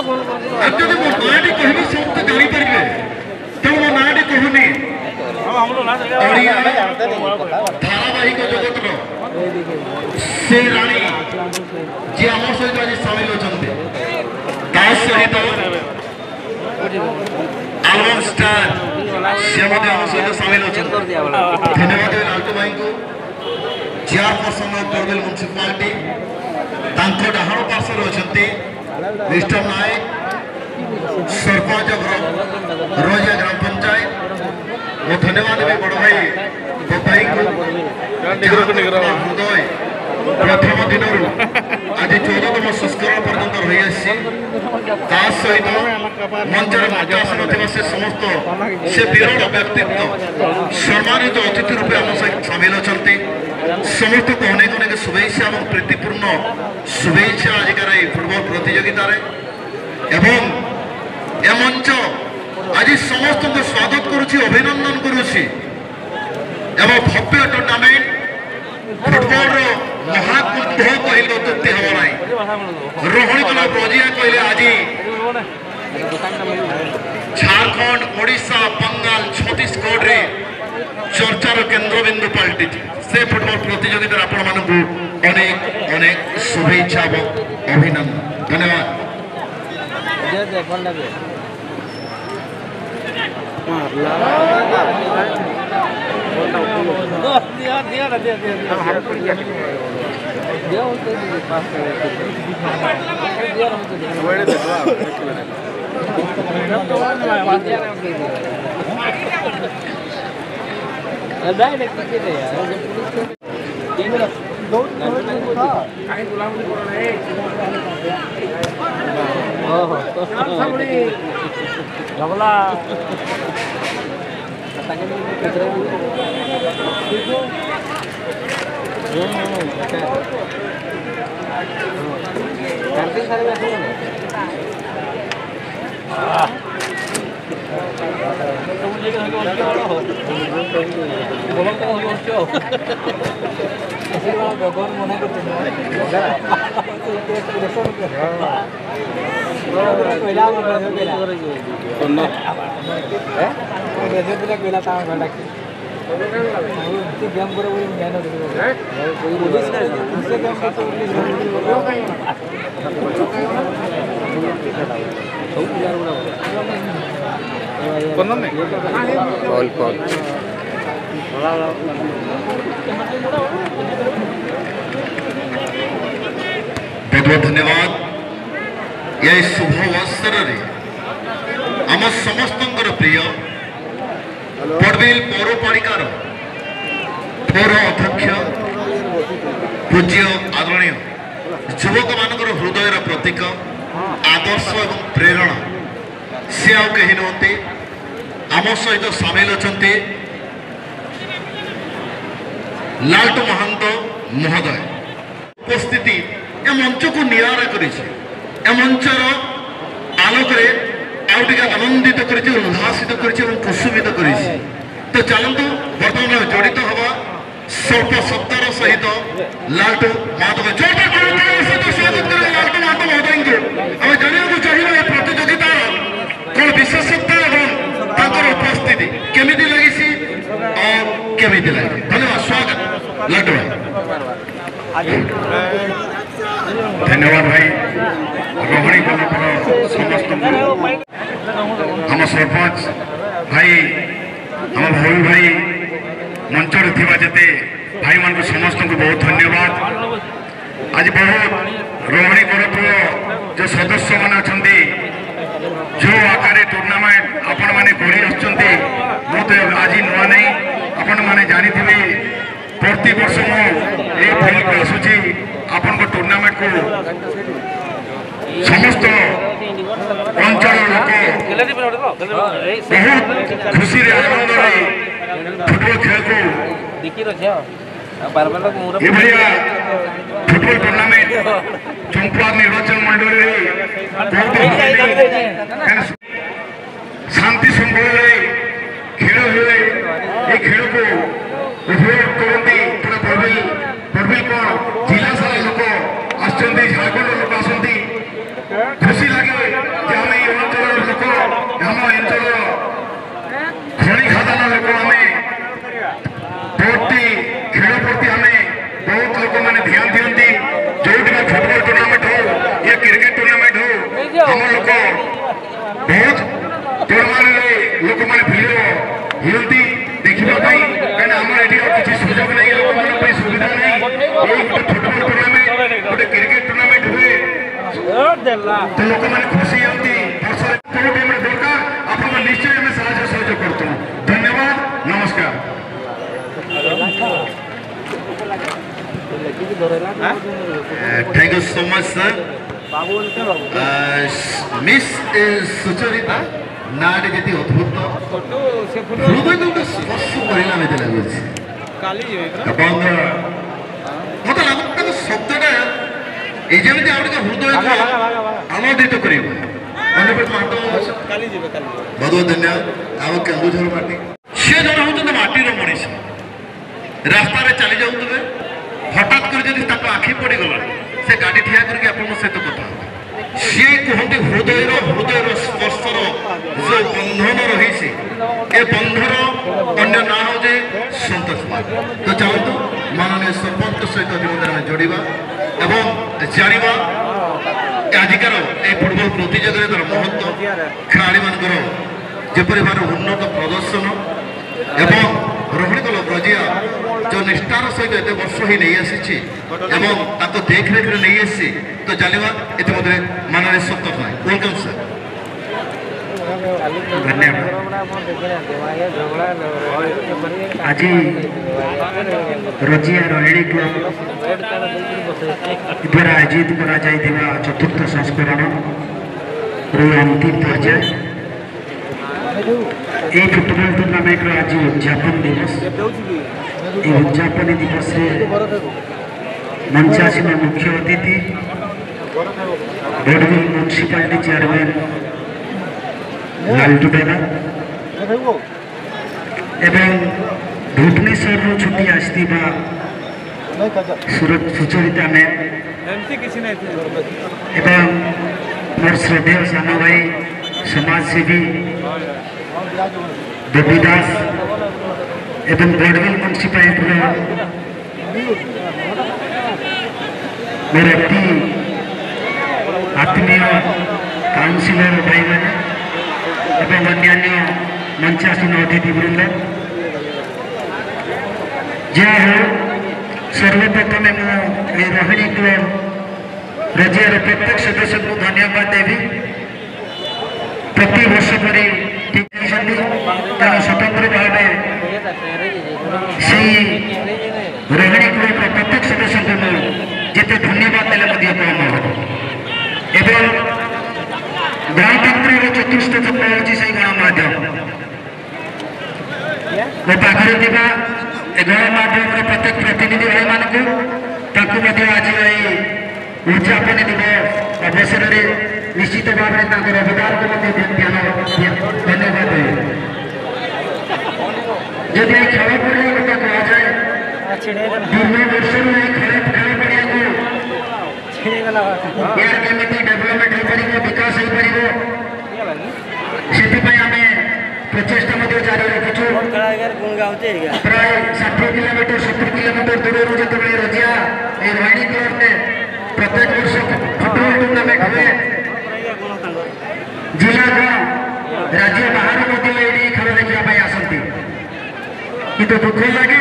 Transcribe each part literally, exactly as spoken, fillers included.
जब मो नाटी कहबी सब तो जानी पारे तो मो नाटी कहूनी धारावाहिक जगत से राणी जी आम सहित आज सामिल होती सहित आलबम स्टार सी आम सहित सामिल होती धन्यवाद लालटू भाई को चेयरपर्सन ऑफ बोरवेल म्युनिसिपालिटी डाहाण पार्श्वर अच्छा मिस्टर नायक सरपंच रोजिया ग्राम पंचायत वो धन्यवाद भी बड़ भाई भाई को हृदय प्रथम दिन आज चौदहतम संस्करण पर्यटन रही सहित मंचर आसन से समस्त से विरल व्यक्तित्व सम्मानित अतिथि रूपे आम सहित सामिल अच्छा समस्त को अनेक अनेक शुभेच्छा और प्रीतिपूर्ण शुभेच्छा आजिकार फुटबल प्रतियोगित मंच आज समस्त को स्वागत करुच्ची अभिनंदन करुच्ची भव्य टूर्णामेंट फुटबल महाकुंभ कहले अत्युक्ति हम ना रोहिणी कला ब्रजिया कहले आज झारखंड ओडिशा बंगाल छत्तीसगढ़ रे चर्चार केन्द्रबिंदु पलटि से फुटबल प्रतियोगिता आपण मानक अनेक अनेक शुभेच्छा और अभिनंदन धन्यवाद। डायरेक्ट किती यार दो था काय तुला म्हणजे कोण आहे हो हो सामने गबला आता के कितरे देखो हम्म अच्छा कांटे सारे बैठे हैं तो मुझे कहीं को क्या हो बोलो तो हो क्यों ऐसे वाला भगवान मना करते हैं तो ये लेसन के वो पहला मत हो गया सुनना है वो जैसे पूरा पहला काम करना तो गेम पूरा वही ज्ञान हो गया कोई पुलिस का उससे गेम तो पुलिस बोलो बहुत यार बड़ा कौन में कॉल कॉल बहुत बहुत धन्यवाद। यह शुभ अवसर रे आम समस्त प्रिय बोरवेल पौरपालिकार पौर अध्यक्ष पूज्य आदरणीय युवक मान हृदय प्रतीक आदर्श और प्रेरणा सी आउ कहीं नुहति आम सहित सामिल अच्छा लालटू महांत महोदय उपस्थिति ए मंच को निरारा करी मंचर आलोक आनंदित कर उल्लासित कर कुसुमित कर तो चलतु बर्तमान जड़ित हवा स्वल्प शब्दर सहित लालटू महांत सहित स्वागत कर लालटू महांत महोदय को आम जानवा चाहिए प्रतियोगिता कौन विशेषता और उपस्थिति केमी लगी और केमी लगे धन्यवाद स्वागत लालटू भाई धन्यवाद भाई रोहिणी कला समस्त हम सरपंच भाई हम भोल भाई मंचर थी जिते भाई मान समस्त को बहुत धन्यवाद आज बहुत रोहिणी कला जो सदस्य मान अच्छा जो आकार टूर्णामेंट आपण मैंने गढ़ी आसुँच तो आज नुआ नहीं आपण मैंने जानी प्रति वर्ष मुझे फील्ड को आसूची आपण टूर्णामेंट को समस्त अंचल लोक बहुत खुशी आनंद फुटबल खेल को फुटबल टूर्णामेंट चंपा निर्वाचन मंडल शांति श्रृंखला खेल हुए ये खेल को उपयोग करती पूरा बोरवेल बोरवेल कौन जिला सारा लोक आसुँच झारखंड लोक आसती खुशी लगे ପରିମାଣରେ ଲୋକମାନେ ଭିଡ଼ ହୁଅନ୍ତି ଦେଖିବା ପାଇଁ କାହିଁକିନା ଆମର ଏଠି ଆଉ କିଛି ସୁଯୋଗ ନାହିଁ ଲୋକମାନଙ୍କ ପାଇଁ ସୁବିଧା ନାହିଁ ଏଇ ଗୋଟେ ଫୁଟବଲ ଟୁର୍ଣ୍ଣାମେଣ୍ଟ ଗୋଟେ କ୍ରିକେଟ ଟୁର୍ଣ୍ଣାମେଣ୍ଟ ହୁଏ ତ ଲୋକମାନେ ଖୁସି ହୁଅନ୍ତି ବର୍ଷରେ କେଉଁ ଟାଇମରେ ଦରକାର ଆପଣଙ୍କୁ ନିଶ୍ଚୟ ଆମେ ସାହାଯ୍ୟ ସହଯୋଗ କରୁଛୁ ଧନ୍ୟବାଦ ନମସ୍କାର Thank you so much, sir. Uh, Miss Sucharita, नारे जति अद्भुत हृदय तो स्पर्श करला में लाଗୁଛି ଏବଂ ମତେ ଲାଗୁଛି ତାଙ୍କ ଶବ୍ଦଟା এই ଯେମିତି ଆଉ ଟିକେ ହୃଦୟକୁ ଆନନ୍ଦିତ କରିବ ଅନୁପେଟ ମାଟ କାଲି ଯିବେ କାଲି ବହୁତ ବହୁତ ଧନ୍ୟବାଦ ଆଉ କେନ୍ଦୁଝର ମାଟି ସେ ଜଣେ ହେଉଛନ୍ତି ମାଟିର ମଣିଷ ରାସ୍ତାରେ ଚାଲି ଯାଉଥିବେ ହଠାତ୍ କରି ଯଦି ତାଙ୍କ ଆଖି ପଡ଼ିଗଲା ସେ ଗାଡ଼ି ଠିଆ କରିକି ଆପଣଙ୍କ ସହିତ କଥା ହେବେ ସିଏ କୁହନ୍ତି ହୃଦୟର ହୃଦୟର ସ୍ପର୍ଶର ଯେଉଁ ବନ୍ଧନ ରହିଛି ଏ ବନ୍ଧର ଅନ୍ୟ ନାଁ ହେଉଛି ସନ୍ତୋଷ କୁମାର ତ ଚାଲନ୍ତୁ ମାନନୀୟ ସରପଞ୍ଚ ସହିତ ମଧ୍ୟ ଆମେ ଯୋଡ଼ିବା ଏବଂ ଜାଣିବା ଆଜିକାର এই ফুটবল ପ୍ରତିଯୋଗିତାର ମହତ୍ଵ ଖେଳାଳିମାନଙ୍କର ଯେପରି ଭାବରେ ଉନ୍ନତ ପ୍ରଦର୍ଶନ ଏବଂ ରୋହିଣୀ କ୍ଲବ ରଜିଆ जो निष्ठार सहित एत वर्ष ही नहीं आसी एवं ताको देख रेख नहीं आसी तो जानिबा इतिमध्ये माननीय सत्तर नाय वेलकम सर धन्यवाद आज रजिया रोहिणी क्लब द्वारा आयोजित करा जाइथिबा चतुर्थ संस्करण रो अंतिम पर्याय ए फुटबॉल टूर्नामेंट रो आज उद्यापन दिवस ये उद्यापन दिवस मंचासीन मुख्य अतिथि बड़विल म्यूनिसिपालिटी चेयरमैन लालटू बेला एवं भुवनेश्वर छुट्टी आसथिबा सुचरिता मैम एवं मोर श्रद्धेय सान भाई समाजसेवी देवी दास एवं बड़विल म्यूनिसिपालिटी मेरे अति आत्मीय काउंसिलर भाई मैंने एवं अन्यान्य मंचासीन अतिथि वृंद जय हो सर्वप्रथम मुझे रोहिणी क्लब रजियार प्रत्येक सदस्य को धन्यवाद देवी प्रति वर्ष पर स्वतंत्र भाव से रोहिणी क्लब प्रत्येक सदस्य को जिते धन्यवाद देने कम एवं गणतंत्र चतुर्थ चक्र हूँ से गणमाध्यम मो पाखे गणमाध्यम प्रत्येक प्रतिनिधि भाई मानक आज उद्यापन दिवस अवसर में निश्चित भाव में अवदान को धन्यवाद जदि खेल पड़िया कथा कह जाए दीर्घ वर्ष खेल खेल पड़िया यार केमी डेभलपमेंट हो पार विकास हो पार से प्रचेषा जारी रखीचु प्राय षाठी किलोमीटर सत्तर किलोमीटर दूर जो रजिया रोहिणी क्लब में प्रत्येक वर्ष फुटबॉल टूर्नामेंट हुए जिला राज्य बाहर खेल देखा आसती किंतु दुख लगे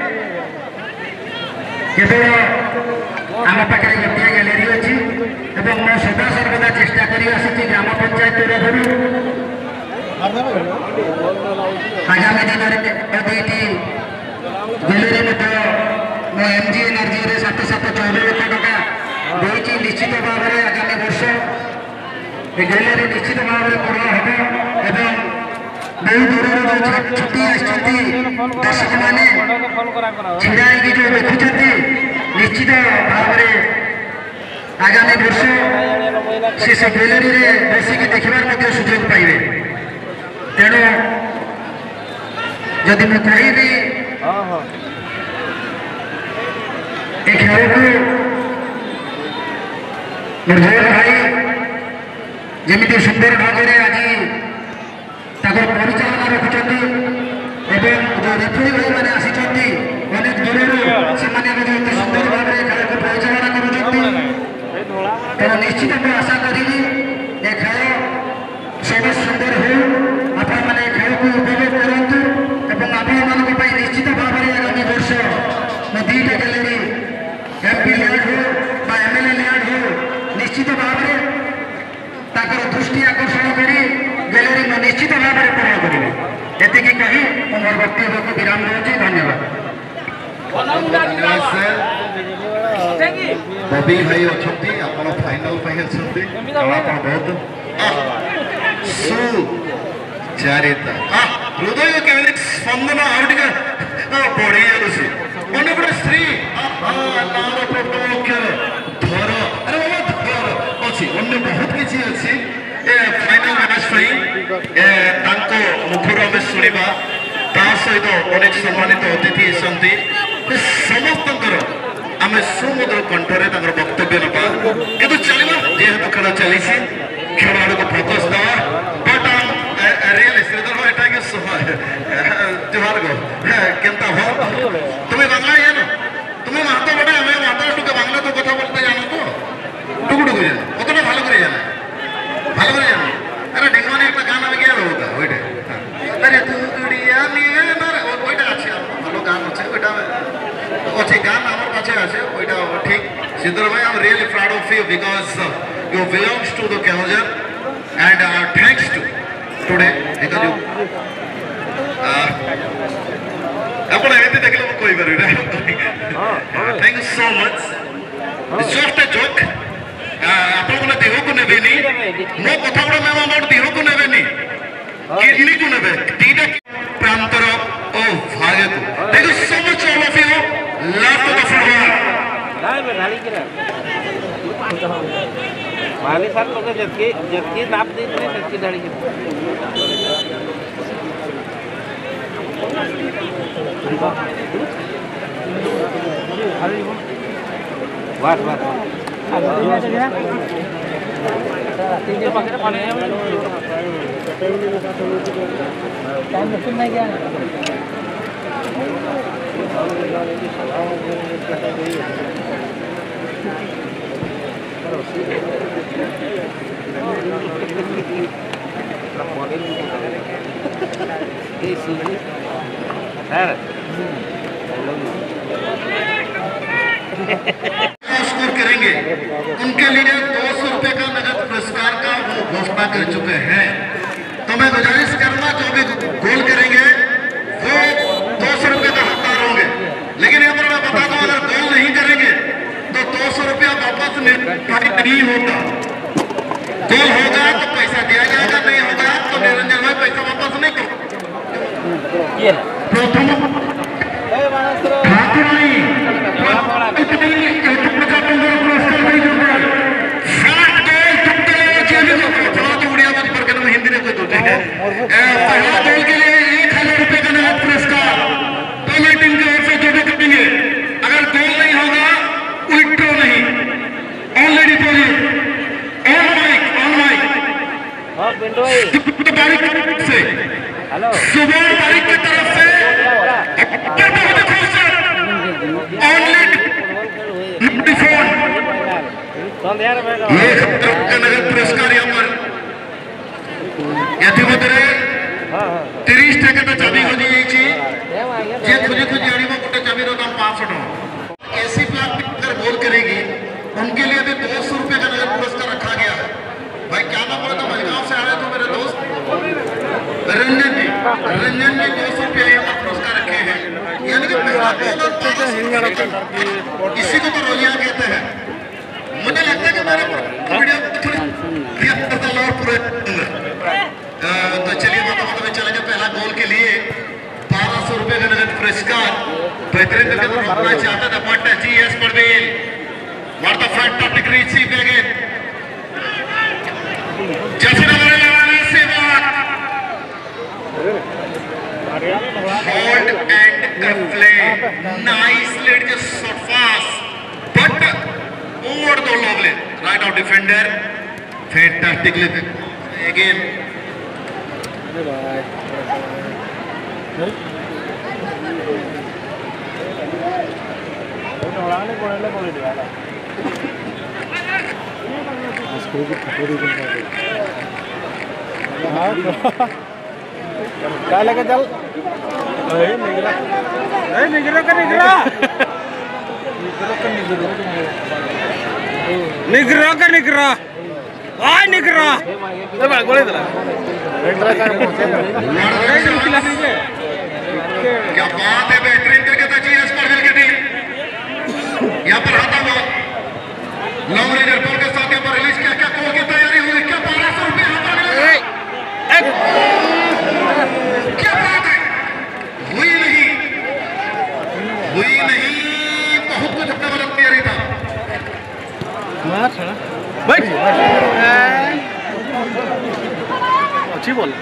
केवल आम पाखे गोटे गैलेरी अच्छी मैं सदा सर्वदा चेष्टा कर ग्राम पंचायत तरफ आगामी दिन में दुईटी गैलेरी मो एम जी एनर्जी सात सात चौदह लाख टका देती निश्चित भाव में आगामी वर्ष गैलेरी निश्चित भाव में बड़ हम एवं बहुत दूर छुट्टी आसती दर्शक मैंने छिड़ा जो देखुं निश्चित भाव में आगामी वर्ष से से गैलेरी में बसिक देखार सुजोग पाइबे तेणु जदि मैं कहि खेल को निर्भर भाई जमी सुंदर भाव में आज परिचालना रखुच्च जो रेफरी भाई मैंने आसी अनेक दूर से सुंदर भाव में खेल को परिचालना कर निश्चित मैं आशा करी ये खेल सब सुंदर हो निश्चित भाव में पूर्ण करेंगे ये कही मोर वक्तव्य को विराम दूसरी धन्यवाद धन्यवाद सर बबी भाई अच्छा आप फाइनाल बहुत सुचारिता हृदय केमी स्पंदन आगे बढ़ी जाऊँगी मैंने गोटे स्त्री धर अरे बाबा धर अच्छी अन्य बहुत किसी अच्छी फाइनाल मैच मुखर आम शुणा ता सहित अनेक सम्मानित अतिथि आसती समस्त आम सुमधुर कंठरे वक्तव्य ना कि चलवा जेहेतु खेल चली खेल आड़ को फोकस दवा बट रियली श्रीधर भाई एटा जुहार गो केनता हो तुम्हें बांग्ला जानो तुम्हें महतो बड़ा हमें महतो टुके बांग्ला तो कथा बोलते जानो तो टुकु टुकु जानो कतटा ভালো করে জানো ভালো করে জানো अरे ढेंगवानी एक गाना में क्या होता ओइटा अरे तू गुड़िया निये मार ओइटा আছে ভালো গান আছে ওইটা अच्छे गान আমার কাছে আছে ওইটা ঠিক সিদ্ধর ভাই I am really proud of you because you belongs to the Keonjhar and uh, thanks to today because you ଆପଣ ଏମିତି ଦେଖିଲେ ମୁଁ କହିପାରିବି thank you so much it's just a joke ଆପଣମାନେ ଦେହକୁ ନେବେନି ମୋ କଥା ଗୁଡ଼ା ମ୍ୟାମ୍ ଆମର ଦେହକୁ ନେବେନି କିଡନୀକୁ ନେବେ ଦିଟା ପ୍ରାନ୍ତର ଓ ଭାଗକୁ thank you so much all of you love to the football माली साल लोग जबकि जबकि नाप दी थे जबकि दाढ़ी की वाह वाह तीन पाकिट पानी है टाइम मशीन नहीं गया स्कोर करेंगे उनके लिए दो सौ रुपए का नगद पुरस्कार का वो घोषणा कर चुके हैं तो मैं गुजारिश करूंगा जो भी गोल करेंगे वो दो सौ रुपए का हकदार होंगे लेकिन यहाँ पर मैं बता दूं अगर गोल नहीं करेंगे तो दो सौ रुपया वापस नहीं होता गोल होगा तो पैसा दिया जाएगा नहीं होगा तो निरंजन भाई पैसा वापस नहीं करो प्रथम हिंदी में कोई पहला गोल के लिए एक हजार रुपए का नगद पुरस्कार दोनों टीम की ओर से जो भी करेंगे अगर गोल नहीं होगा विड्रॉ नहीं already deposit on mic on mic तारीख से हेलो सुबह तारीख की तरफ से नगद पुरस्कार यहाँ पर यतिमध्यरे तीस टका तो चाबी खोजी जाइए जे खोजी खोजी आने गोटे चाबी दाम पाँच सौ टका एसी प्लास्टिक अगर गोल करेगी उनके लिए भी दो सौ रुपये का नगद पुरस्कार रखा गया है भाई क्या नाम बोला था मजगांव से आ रहे थे मेरे दोस्त रंजन जी रंजन जी दो सौ रुपये यहाँ पर पुरस्कार रखे हैं यानी कि पहला गोल और इसी को तो रोजियां कहते हैं मुझे लगता है कि मेरे वीडियो और पूरे तो चलिए बात बात में चलेंगे पहला गोल के लिए बारह सौ रुपए का नगद पुरस्कार बेहतरीन करके तो रोकना चाहता था but G S Parveen what the fantastic reaching again जैसे हमारे लगाने से बात hold and play nice let just shot fast but over the lovely right of defender fantastically again क्या लेके चल निगरा निगरा का निगरा निगरा का निगरा आय निकरा तो बड़ा गोले दिला क्या बात है, बेहतरीन करके था जी एस परवेल की टीम। यहाँ पर आता हुआ लॉन्ग रेंजर बॉल के साथ यहाँ पर रिलीज किया, क्या गोल की तैयारी हुई, क्या बारह सौ रुपये यहाँ पर मिलेगा। क्या बात है, हुई नहीं हुई नहीं, बहुत कुछ अपना बदल तैयारी था। बैठ अच्छी बॉल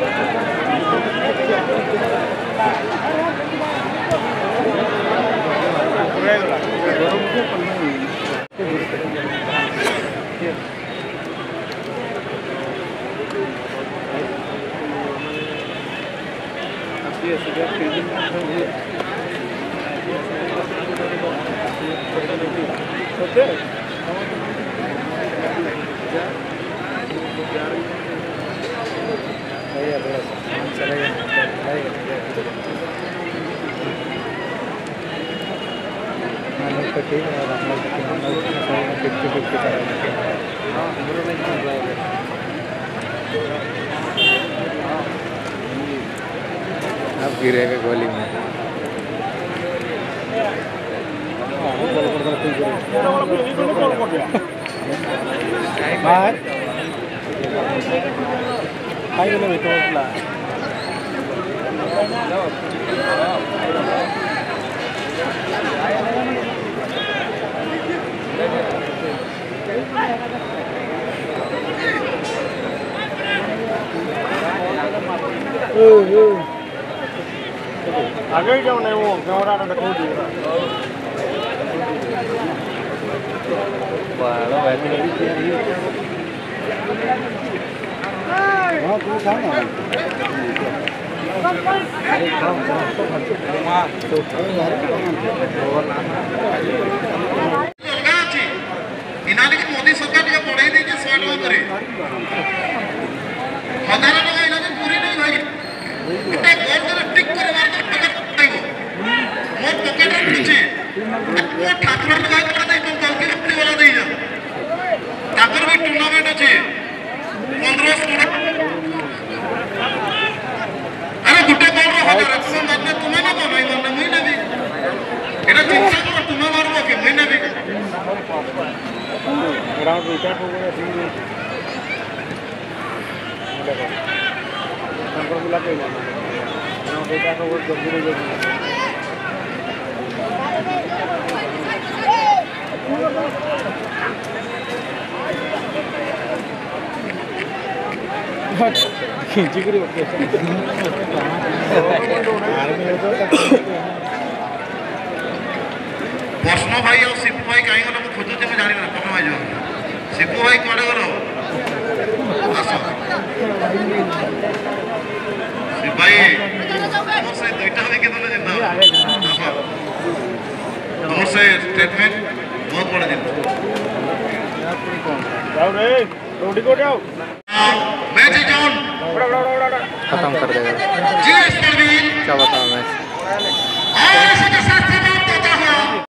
अब गिरेगा गोली में आगे जाओ नहीं वो कैमरा ना दिखाओ दी बालो बैठ गई हां तू था ना इनानी की मोदी सरकार ने पढ़ाई दी कि सौ लोग करे हजार लोग इनानी पूरी नहीं भाई इतना गोल करे टिक करे मार कर पकड़ नहीं वो मोर पॉकेट में पीछे वो ठाकुर लगा के पता नहीं कौन गोल की अपनी वाला नहीं जा ठाकुर भी टूर्नामेंट আছে पंद्रह स्टूडेंट अरे गुड्डे गोल रो हजार रखो मारने तुम्हें ना को नहीं मारना मुई ना भी एटा चिंता करो तुम्हें मारबो के मुई ना भी ग्राउंड विकेट हो गया ठीक है देखो नंबर मिला के ग्राउंड विकेट हो गया जल्दी जल्दी खींची करी ओके प्रश्न भाई और सिपू भाई कहीं गला खोजुचे मैं जानी ना प्रश्न भाई जो सिपू भाई कुआडे गलो आसो सिपू भाई तुम से दुईटा में के दोले जिंदा आसो तुम से स्टेटमेंट बहुत बड़ा जिंदा जाओ रे रोडी को जाओ मैच इज ऑन खत्म कर देगा जी एस परवीन क्या बताऊं मैं और इसके साथ